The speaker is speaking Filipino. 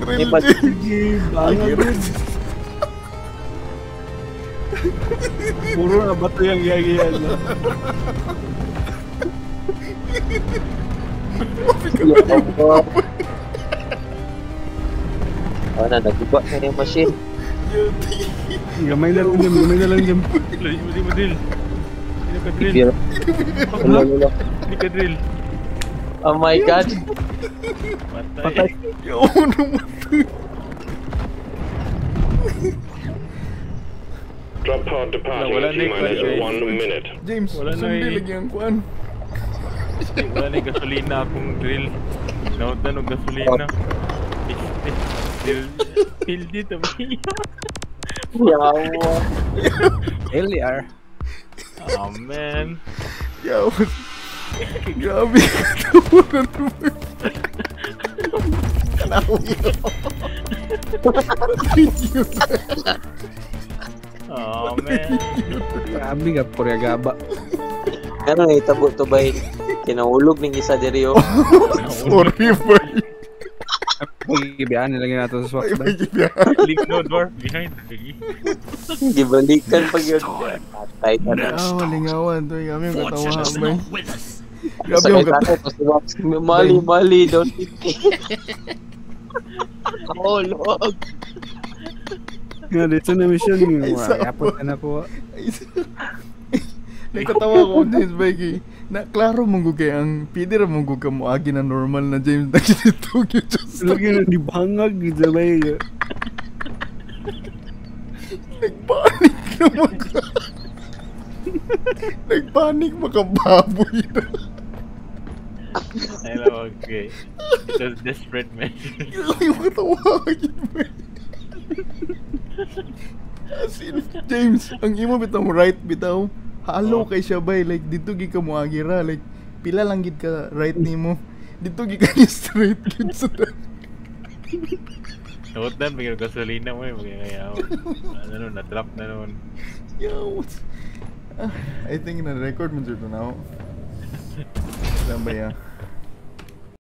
drill, Iba- James. Sige, bangan din. Puro na bato yung giyagiyan na. Oh, na, naguba na yung machine. Yuti. Gamay na lang dyan, gamay na lang dyan. Hindi mo drill. Hindi ka drill. Bibiro. Lolo. Hindi ka drill. Oh my god. Patay. Yaw naman. Drop pod departing Wala in na T-minus yung 1 minute. James, Wala na sundi eh. lagi ang kuan. Wala na yung gasolina akong drill. Nautan ng gasolina. Still dito. Yawa. LR. Oh man. Yaw. Grabe ka tawanan naman. Kanawi ako. Oh man. Grabe ka, pura gaba. Ano na itabo to ba? Kinahulog ng isa diri oh. Sorry, boy. Pagkibiyaan nilagyan natin sa swak ba? Leave no door behind. Gibalikan pag yun. Patay ka na. Lingawan to. Kami ang katawa, boy. Grabe Sakay yung sa katawa. akin, tapos mali, don't eat me. Kahulog. Nga, dito na mission yung Ay, yapot ka na po. Nagkatawa ko, James, boy. Na, klaro mong gugay ang pwede ra mong gugay mo agi na normal na James na kinitog yung Diyos. Lagi na di bangag, sabay ka. Nagpanik naman ka. Nagpanik makababoy na. Hello, okay. It was desperate measure. Grabe yung katawa yun, boy. As in, James, ang imo bitaw mo right bitaw. Halo kay siya bay, like dito gi ka mo agira, like pila lang gid ka right nimo. Dito gi ka ni straight gid sa Nautan, bigyan gasolina mo eh. Kaya, ano nun, na-trap na nun. Yo. I think na record mo dito now. Saan ba yan?